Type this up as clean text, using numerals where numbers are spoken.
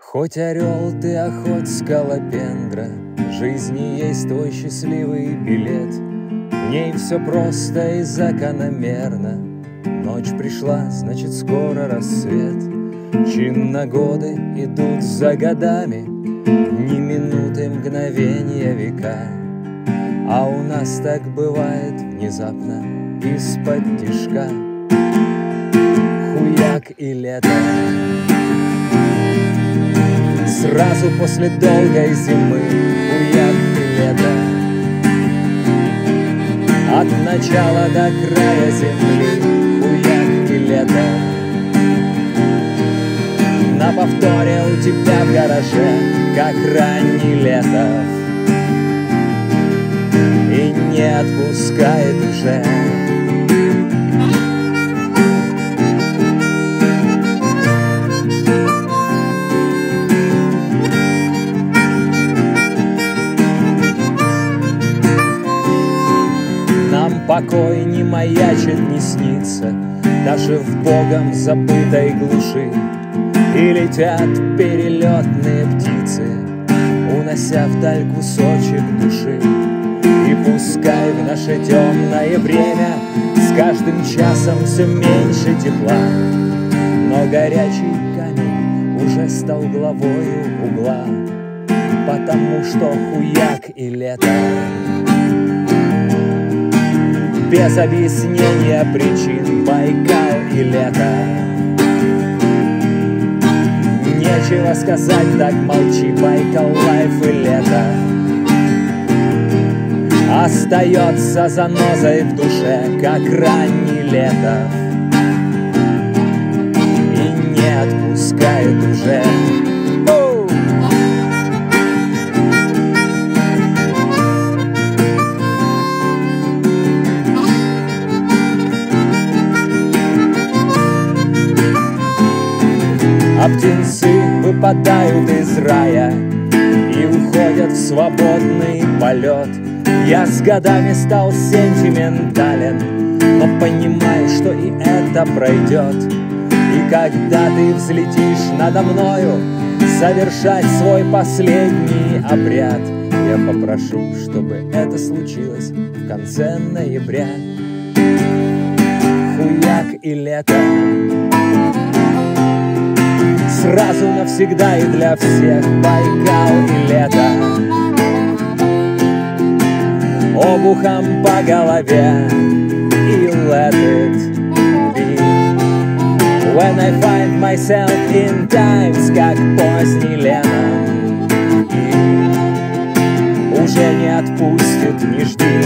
Хоть орел ты, а хоть скалопендра, в жизни есть твой счастливый билет. В ней все просто и закономерно. Ночь пришла, значит скоро рассвет. Чинно годы идут за годами, ни минуты, мгновения, века. А у нас так бывает внезапно, из-под тишка. Хуяк и лето. Сразу после долгой зимы, хуяк и лето. От начала до края земли, хуяк и лето. На повторе у тебя в гараже, как ранний Летов, и не отпускает уже. Нам покой не маячит, не снится, даже в богом забытой глуши. И летят перелетные птицы, унося вдаль кусочек души. И пускай в наше темное время с каждым часом все меньше тепла, но горячий камень уже стал главою угла, потому что хуяк и лето. Без объяснения причин Байкал и лето. Нечего сказать, так молчи, Байкал, лайф и лето. Остается занозой в душе, как ранний Летов, и не отпускает уже. А птенцы выпадают из рая и уходят в свободный полет. Я с годами стал сентиментален, но понимаю, что и это пройдет. И когда ты взлетишь надо мною совершать свой последний обряд, я попрошу, чтобы это случилось в конце ноября. Хуяк и лето. Сразу навсегда и для всех Байкал и лето. Обухом по голове и let it be. When I find myself in times, как поздний Леннон, и уже не отпустит, не жди.